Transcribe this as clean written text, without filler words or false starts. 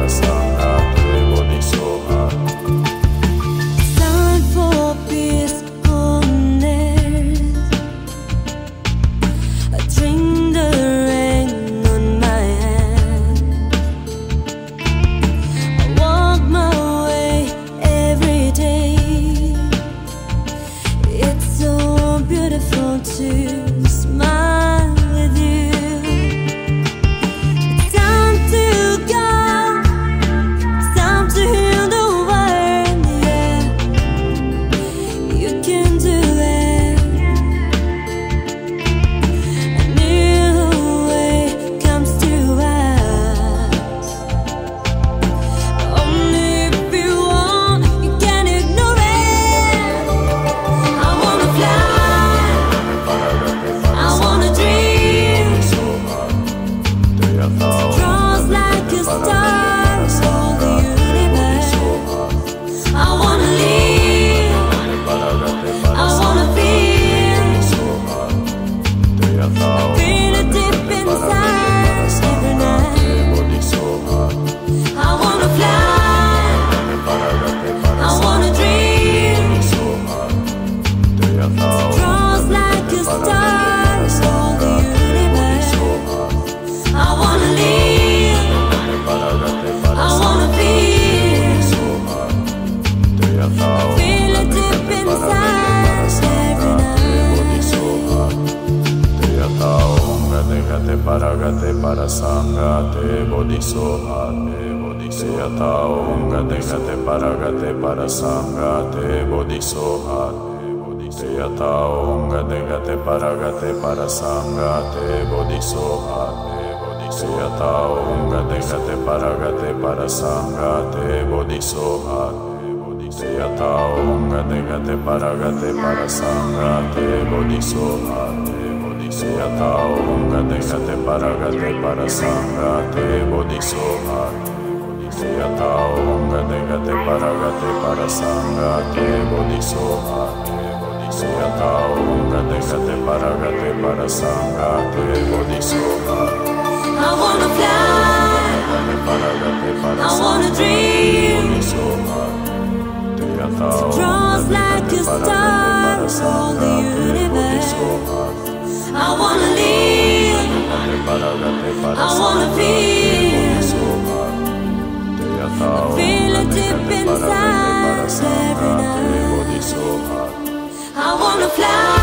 PARASAMGATE BODHI SOHA. Sign for peacefulness. I drink the rain on my hand. I walk my way every day. It's so beautiful to smile with you. It's time to go. It's time to heal the world. Yeah, you can do it. A new way comes to us. Only if you want, you can ignore it. I wanna fly. I wanna dream. Draws like a star for the universe. I wanna live. I wanna feel. Feel it deep inside every night. I wanna fly. I wanna dream. Draws like a star for the universe. I wanna live. I wanna feel. Feel it deep inside every night. TAYATA Om Gate Gate Paragate Parasamgate BODHI SOHA. TAYATA Om Gate Gate Paragate Parasamgate BODHI SOHA. TAYATA Om Gate Gate Paragate Parasamgate BODHI SOHA. TAYATA Om Gate Gate Paragate Parasamgate BODHI SOHA. TAYATA Om Gate Gate Paragate Parasamgate BODHI SOHA. TAYATA Om Gate Gate Paragate Parasamgate BODHI SOHA. TAYATA Om Gate Gate Paragate Parasamgate BODHI SOHA. TAYATA Om Gate Gate Paragate Parasamgate BODHI SOHA. I wanna fly. I wanna dream. Draws like a star for the universe. I wanna live. I wanna feel. Feel it deep inside every night. I wanna fly.